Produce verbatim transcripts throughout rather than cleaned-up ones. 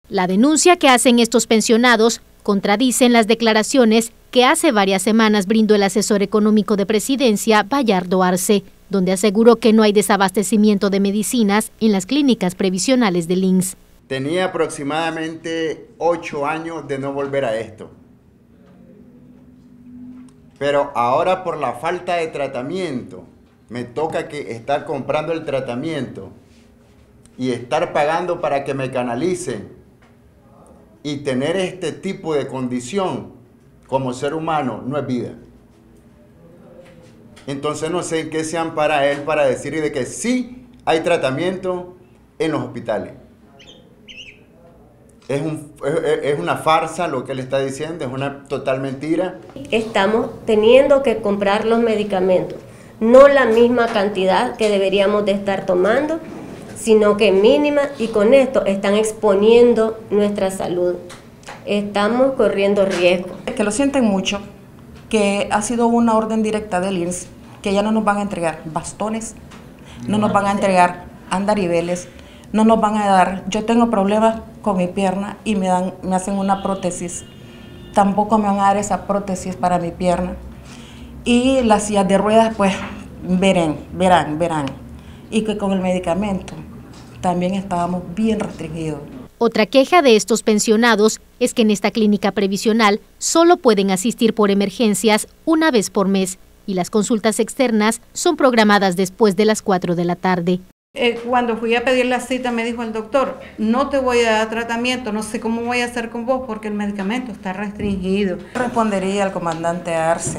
La denuncia que hacen estos pensionados contradicen las declaraciones que hace varias semanas brindó el asesor económico de Presidencia, Bayardo Arce, donde aseguró que no hay desabastecimiento de medicinas en las clínicas previsionales del I N S S. Tenía aproximadamente ocho años de no volver a esto. Pero ahora por la falta de tratamiento, me toca que estar comprando el tratamiento y estar pagando para que me canalicen y tener este tipo de condición como ser humano no es vida. Entonces no sé en qué se ampara él para decir de que sí hay tratamiento en los hospitales. Es, un, es, es una farsa lo que él está diciendo, es una total mentira. Estamos teniendo que comprar los medicamentos, no la misma cantidad que deberíamos de estar tomando, sino que mínima, y con esto están exponiendo nuestra salud. Estamos corriendo riesgo. Que lo sienten mucho, que ha sido una orden directa del I N S S, que ya no nos van a entregar bastones, no nos van a entregar andariveles, no nos van a dar, yo tengo problemas con mi pierna y me, dan, me hacen una prótesis, tampoco me van a dar esa prótesis para mi pierna. Y las sillas de ruedas, pues, verán, verán, verán. Y que con el medicamento también estábamos bien restringidos. Otra queja de estos pensionados es que en esta clínica previsional solo pueden asistir por emergencias una vez por mes y las consultas externas son programadas después de las cuatro de la tarde. Eh, cuando fui a pedir la cita me dijo el doctor, no te voy a dar tratamiento, no sé cómo voy a hacer con vos porque el medicamento está restringido. Respondería al comandante Arce,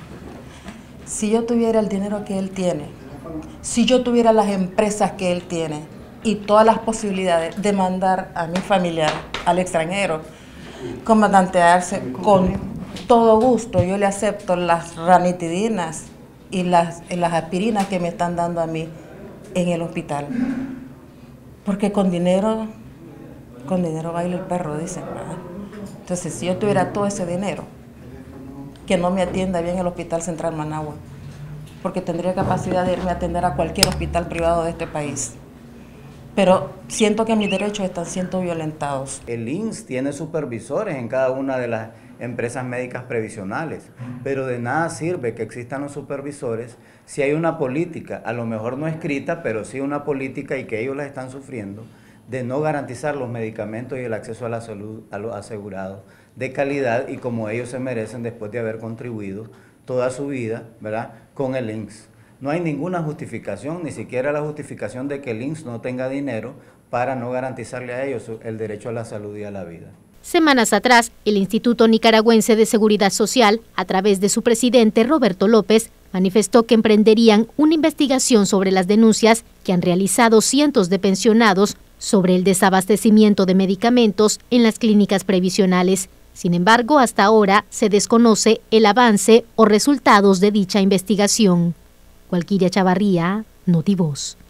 si yo tuviera el dinero que él tiene, si yo tuviera las empresas que él tiene y todas las posibilidades de mandar a mi familiar al extranjero, comandante Arce, con todo gusto yo le acepto las ranitidinas y las, y las aspirinas que me están dando a mí en el hospital. Porque con dinero, con dinero baila el perro, dicen, ¿verdad? Entonces, si yo tuviera todo ese dinero, que no me atienda bien el Hospital Central Managua, porque tendría capacidad de irme a atender a cualquier hospital privado de este país. Pero siento que mis derechos están siendo violentados. El I N S S tiene supervisores en cada una de las empresas médicas previsionales, pero de nada sirve que existan los supervisores si hay una política, a lo mejor no escrita, pero sí una política y que ellos la están sufriendo, de no garantizar los medicamentos y el acceso a la salud a los asegurados de calidad y como ellos se merecen después de haber contribuido toda su vida, ¿verdad?, con el I N S S. No hay ninguna justificación, ni siquiera la justificación de que el I N S S no tenga dinero para no garantizarle a ellos el derecho a la salud y a la vida. Semanas atrás, el Instituto Nicaragüense de Seguridad Social, a través de su presidente Roberto López, manifestó que emprenderían una investigación sobre las denuncias que han realizado cientos de pensionados sobre el desabastecimiento de medicamentos en las clínicas previsionales. Sin embargo, hasta ahora se desconoce el avance o resultados de dicha investigación. Walquiria Chavarría, Notivoz.